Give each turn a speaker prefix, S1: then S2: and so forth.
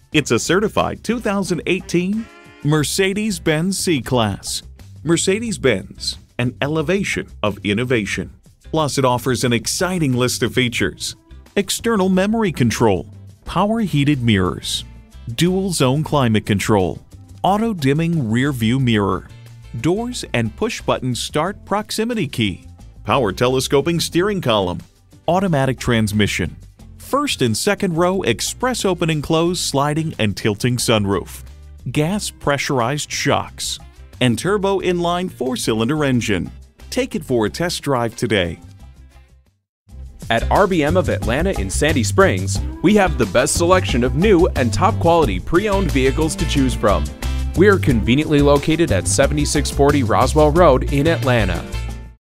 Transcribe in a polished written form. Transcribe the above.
S1: It's a certified 2018 Mercedes-Benz C-Class. Mercedes-Benz, an elevation of innovation. Plus, it offers an exciting list of features: external memory control, power heated mirrors, dual zone climate control, auto dimming rear view mirror, doors and push button start proximity key, power telescoping steering column, automatic transmission, first and second row express open and close sliding and tilting sunroof, gas pressurized shocks, and turbo inline 4-cylinder engine. Take it for a test drive today.
S2: At RBM of Atlanta in Sandy Springs, we have the best selection of new and top quality pre-owned vehicles to choose from. We are conveniently located at 7640 Roswell Road in Atlanta.